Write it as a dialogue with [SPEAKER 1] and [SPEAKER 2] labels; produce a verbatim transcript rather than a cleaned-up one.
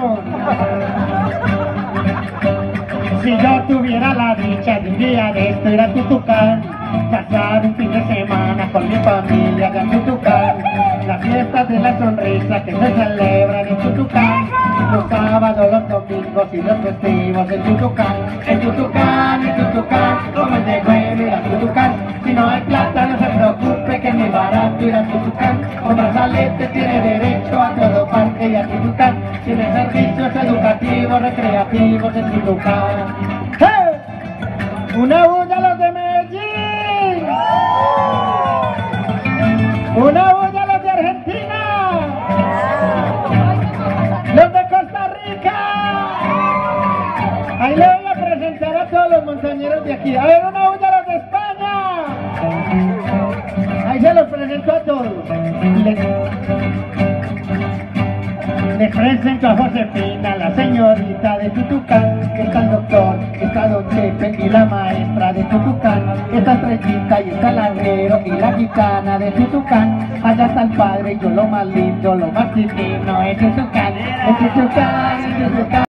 [SPEAKER 1] vamos. Si yo tuviera la dicha de un día de esto ir a Tutucán, pasar un fin de semana con mi familia allá en Tutucán, las fiestas de la sonrisa que se celebran en Tutucán, los sábados, los domingos y los festivos en Tutucán, en Tutucán, en Tutucán, como es de bueno ir a Tutucán. Si no hay plata no se preocupe que es muy barato ir a Tutucán, con Brazalete tiene derecho a todo parque y a Tutucán, tiene servicios educativos, recreativos en Tutucán. ¡Hey! ¡Una bulla a los de Medellín! ¡Una bulla a los de Argentina! ¡Los de Costa Rica! Ahí le voy a presentar a todos los montañeros de aquí. A ver, una bulla a los de España. Ahí se los presento a todos. Le presento a Josefina, la señorita de Tutucán. Está el doctor, está Don Chepe y la maestra de Tutucán. Está Estrellita y está el arrero y la gitana de Tutucán. Allá está el padre y yo lo más lindo, lo más divino es Tutucán, es Tutucán, es Tutucán.